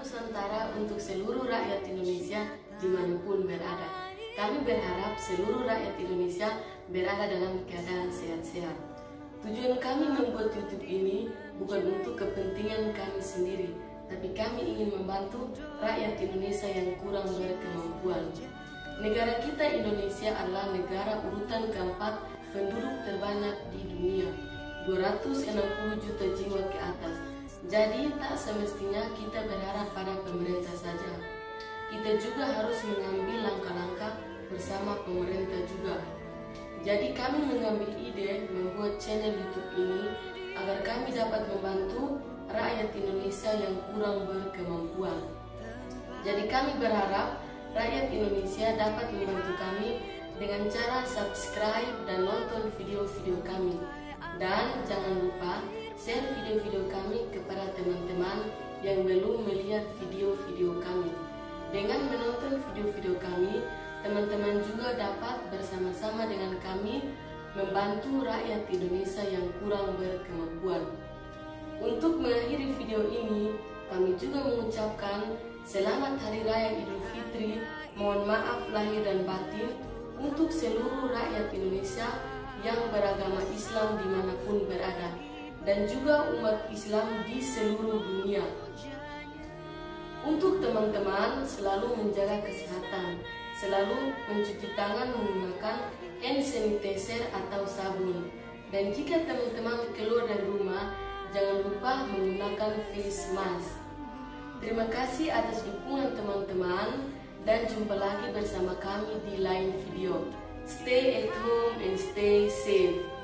Nusantara untuk seluruh rakyat Indonesia dimanapun berada. Kami berharap seluruh rakyat Indonesia berada dalam keadaan sehat-sehat. Tujuan kami membuat YouTube ini bukan untuk kepentingan kami sendiri, tapi kami ingin membantu rakyat Indonesia yang kurang berkemampuan. Negara kita Indonesia adalah negara urutan keempat penduduk terbanyak di dunia, 260 juta jiwa ke atas. Jadi tak semestinya kita berharap pada pemerintah saja. Kita juga harus mengambil langkah-langkah bersama pemerintah juga. Jadi kami mengambil ide membuat channel YouTube ini agar kami dapat membantu rakyat Indonesia yang kurang berkemampuan. Jadi kami berharap rakyat Indonesia dapat membantu kami dengan cara subscribe dan nonton video-video kami. Dan jangan lupa share video-video kami kepada teman-teman yang belum melihat video-video kami. Dengan menonton video-video kami, teman-teman juga dapat bersama-sama dengan kami membantu rakyat Indonesia yang kurang berkemampuan. Untuk mengakhiri video ini, kami juga mengucapkan Selamat Hari Raya Idul Fitri. Mohon maaf lahir dan batin untuk seluruh rakyat Indonesia yang beragama Islam dimanapun berada, dan juga umat Islam di seluruh dunia. Untuk teman-teman selalu menjaga kesehatan, selalu mencuci tangan menggunakan hand sanitizer atau sabun. Dan jika teman-teman keluar dari rumah, jangan lupa menggunakan face mask. Terima kasih atas dukungan teman-teman, dan jumpa lagi bersama kami di lain video. Stay at home and stay safe.